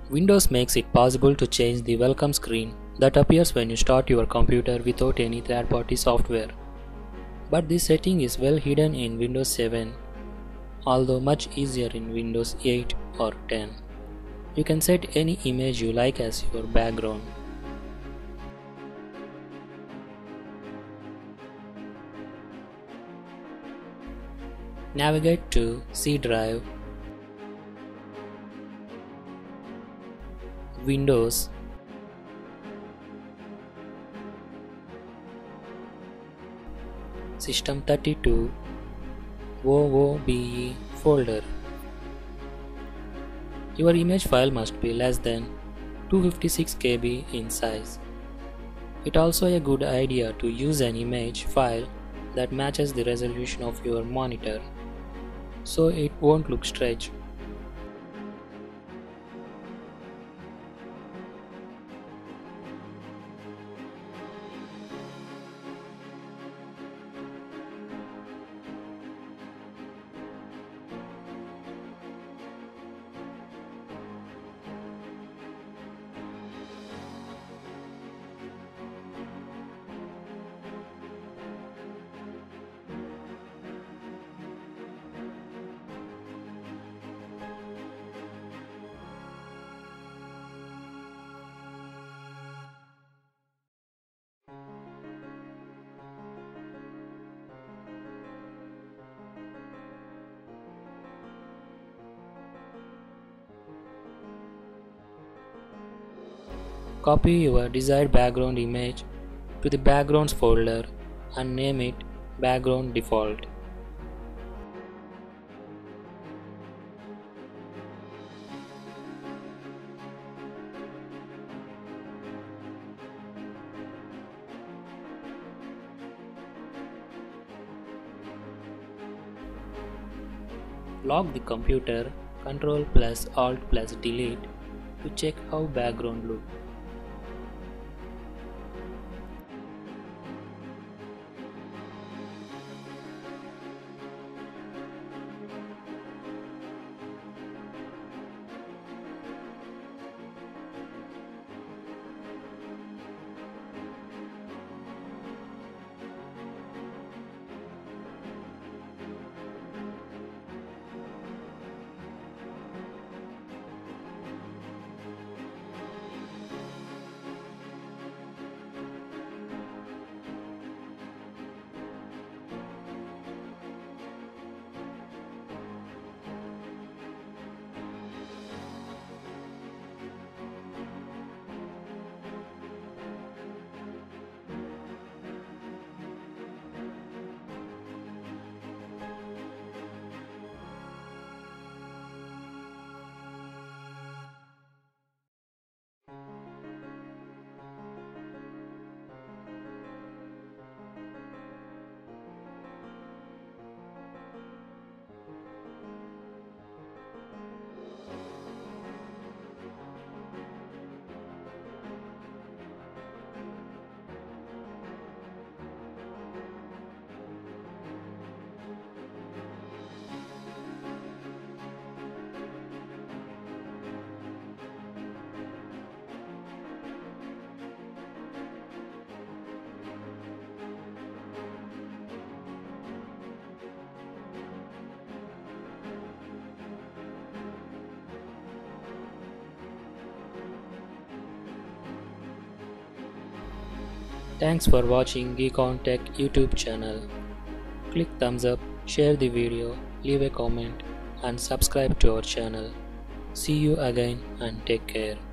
Windows makes it possible to change the welcome screen that appears when you start your computer without any third-party software. But this setting is well hidden in Windows 7, although much easier in Windows 8 or 10. You can set any image you like as your background. Navigate to C Drive, Windows, System32, OOBE folder. Your image file must be less than 256 KB in size. It's also a good idea to use an image file that matches the resolution of your monitor, so it won't look stretched. Copy your desired background image to the Backgrounds folder and name it Background Default. Lock the computer, Ctrl+Alt+Delete to check how background looks. Thanks for watching Geek on Tech YouTube channel. Click thumbs up, share the video, leave a comment and subscribe to our channel. See you again and take care.